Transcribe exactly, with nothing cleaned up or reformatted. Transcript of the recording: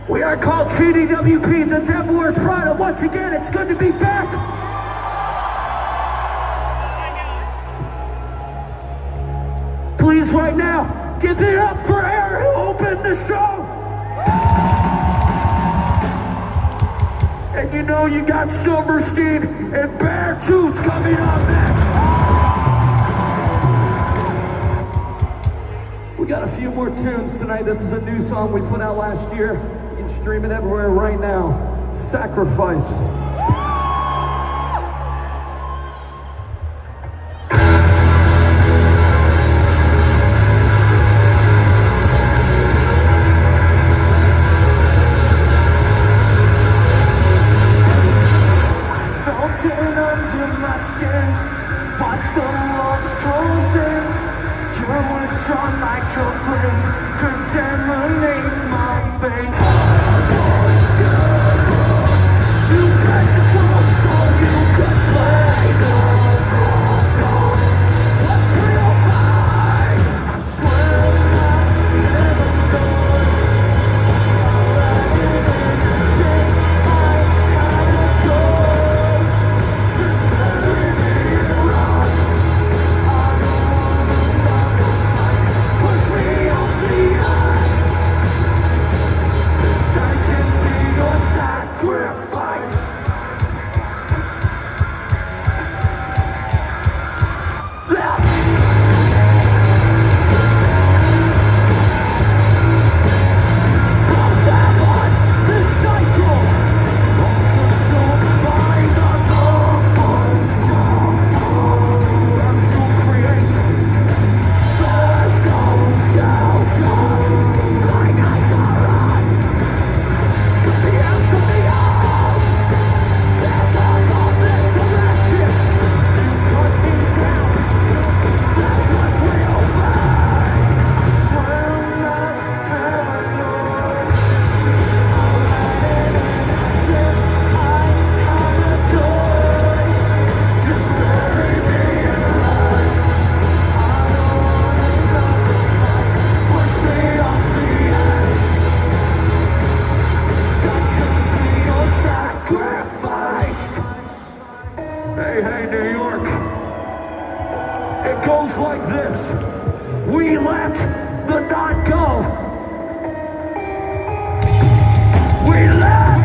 We are called T D W P, the Devil Wears Prada. Once again, it's good to be back. Please, right now, give it up for Aaron who opened the show. And you know you got Silverstein and Beartooth coming up next. We got a few more tunes tonight. This is a new song we put out last year. You can stream it everywhere right now. Sacrifice. Hey, hey, New York. It goes like this. We let the night go. We let